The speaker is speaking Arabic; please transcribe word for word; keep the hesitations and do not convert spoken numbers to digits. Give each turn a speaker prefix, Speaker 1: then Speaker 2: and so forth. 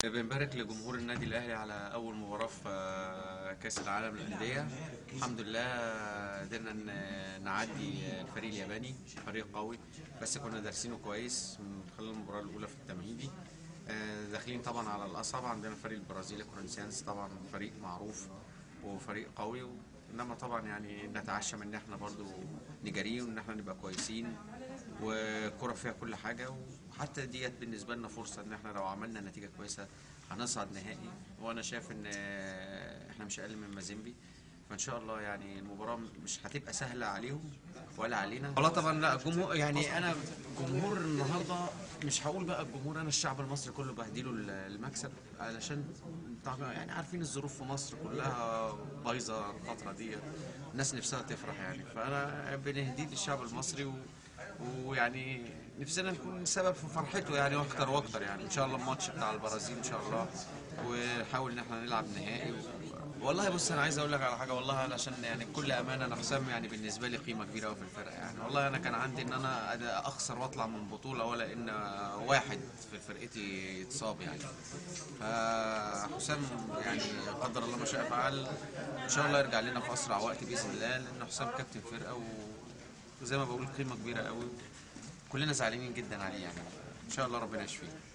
Speaker 1: بنبارك لجمهور النادي الأهلي على أول مباراة في آه، كأس العالم للأندية. الحمد لله قدرنا ن- نعدي الفريق الياباني، فريق قوي بس كنا دارسينه كويس من خلال المباراة الأولى في التمهيدي. آه، داخلين طبعا على الأصعب، عندنا الفريق البرازيلي كورنثيانز، طبعا فريق معروف وفريق قوي. انما طبعا يعني نتعشم ان احنا برضو نجاريه وان احنا نبقى كويسين، وكرة فيها كل حاجة. وحتى ديت بالنسبة لنا فرصة ان احنا لو عملنا نتيجة كويسة هنصعد نهائي. وانا شايف ان احنا مش اقل من مازيمبي، فان شاء الله يعني المباراة مش هتبقى سهلة عليهم ولا علينا. والله طبعا لا الجمهور، يعني انا جمهور النهارده مش هقول بقى الجمهور، انا الشعب المصري كله بهديله المكسب، علشان طبعاً يعني عارفين الظروف في مصر كلها بايظه الفتره دي، الناس نفسها تفرح يعني. فانا بنهدي للشعب المصري و... ويعني نفسنا نكون سبب في فرحته يعني، واكتر واكتر يعني. ان شاء الله الماتش بتاع البرازيل ان شاء الله، ونحاول ان احنا نلعب نهائي و... والله بص انا عايز اقول لك على حاجه، والله علشان يعني بكل امانه انا حسام يعني بالنسبه لي قيمه كبيره قوي في الفرقه يعني. والله انا كان عندي ان انا أنا اخسر واطلع من بطوله، ولا ان واحد في فرقتي يتصاب يعني. فحسام يعني قدر الله ما شاء فعل، ان شاء الله يرجع لنا في اسرع وقت باذن الله، لان حسام كابتن فرقه و... وزي ما بقول قيمه كبيره قوي. كلنا زعلانين جدا عليه يعني، ان شاء الله ربنا يشفيه.